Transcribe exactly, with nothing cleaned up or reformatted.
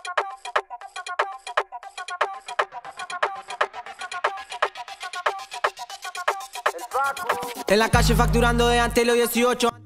En la calle facturando de antes los dieciocho.